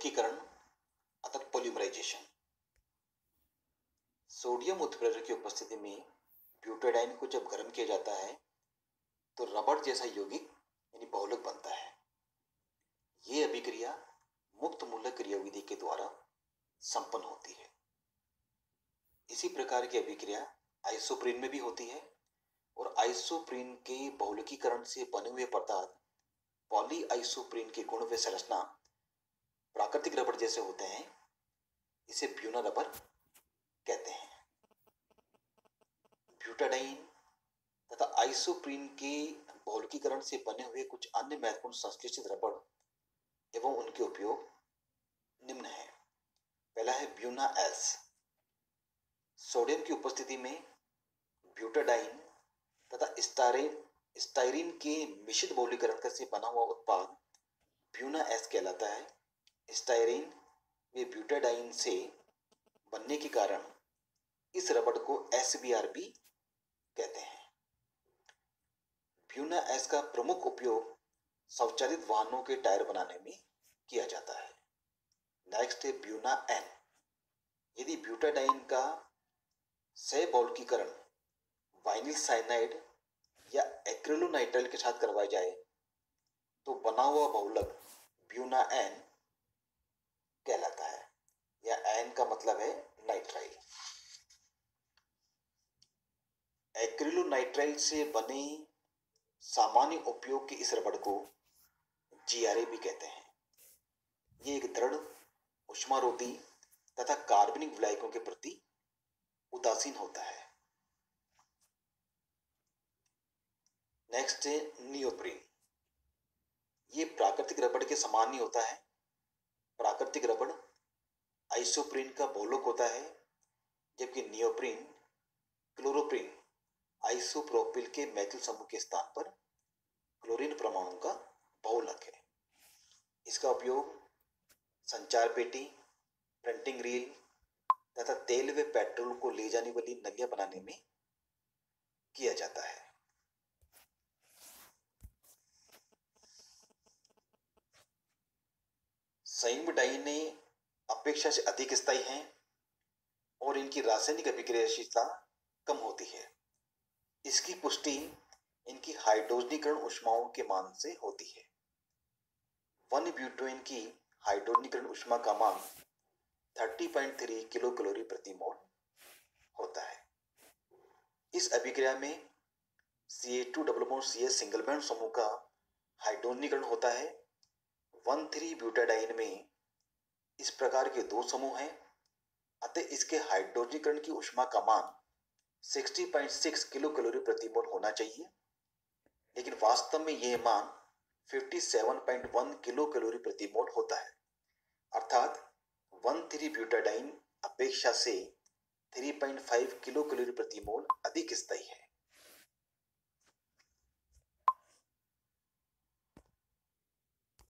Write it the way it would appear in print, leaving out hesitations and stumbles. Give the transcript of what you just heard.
बहुलकीकरण अर्थात polymerisation. Sodium उत्प्रेरक की उपस्थिति में ब्यूटाडाइन को जब गर्म किया जाता है तो रबड़ जैसा यौगिक यानी बहुलक बनता है। ये अभिक्रिया मुक्त मूलक क्रियाविधि के द्वारा संपन्न होती है। इसी प्रकार की अभिक्रिया आइसोप्रीन में भी होती है और आइसोप्रीन के बहुलकीकरण से बने हुए पदार्थ पॉली आइसोप्रीन के गुण व संरचना प्राकृतिक रबड़ जैसे होते हैं। इसे ब्यूना रबड़ कहते हैं। ब्यूटाडाइन तथा आइसोप्रीन के बहुलकीकरण से बने हुए कुछ अन्य महत्वपूर्ण संश्लेषित रबड़ एवं उनके उपयोग निम्न है। पहला है ब्यूना एस। सोडियम की उपस्थिति में ब्यूटाडाइन तथा स्टाइरीन के मिश्रित बहुलीकरण से बना हुआ उत्पाद ब्यूना एस कहलाता है। स्टाइरीन व ब्यूटाडाइन से बनने के कारण इस रबड़ को SBR भी कहते हैं। ब्यूना एस का प्रमुख उपयोग स्वचालित वाहनों के टायर बनाने में किया जाता है। नेक्स्ट है ब्यूना एन। यदि ब्यूटाडाइन का सहबहुलकीकरण वाइनिल साइनाइड या एक्रिलोनाइट्राइल के साथ करवाया जाए तो बना हुआ बहुलक ब्यूना एन कहलाता है, या एन का मतलब है नाइट्राइल। एक्रिलोनाइट्राइल से बने सामान्य उपयोग के इस रबड़ को GRA भी कहते हैं। ये एक दृढ़, ऊष्मारोधी तथा कार्बनिक विलायकों के प्रति उदासीन होता है। नेक्स्ट है नियोप्रीन। ये प्राकृतिक रबड़ के समान ही होता है। प्राकृतिक रबड़ आइसोप्रीन का बहुलक होता है, जबकि नियोप्रीन क्लोरोप्रीन आइसोप्रोपिल के मैथिल समूह के स्थान पर क्लोरीन परमाणु का बहुलक है। इसका उपयोग संचार पेटी, प्रिंटिंग रील तथा तेल व पेट्रोल को ले जाने वाली नलियां बनाने में किया जाता है। संयुग्म डाइने अपेक्षा से अधिक स्थायी हैं और इनकी रासायनिक अभिक्रियाशीलता कम होती है। इसकी पुष्टि इनकी हाइड्रोजनीकरण ऊष्माओं के मान से होती है। 1 ब्यूटेन की हाइड्रोजनीकरण ऊष्मा का मान 30.3 किलो कैलोरी प्रति मोल होता है। इस अभिक्रिया में Ca2 सिंगल बॉन्ड समूह का हाइड्रोजनीकरण होता है। 1,3 ब्यूटाडाइन में इस प्रकार के दो समूह हैं, अतः इसके हाइड्रोजनीकरण की ऊष्मा का मान 60.6 किलो कैलोरी प्रति मोल होना चाहिए, लेकिन वास्तव में यह मान 57.1 किलो कैलोरी प्रति मोल होता है। अर्थात 1,3 ब्यूटाडाइन अपेक्षा से 3.5 किलो कैलोरी प्रति मोल अधिक स्थायी है।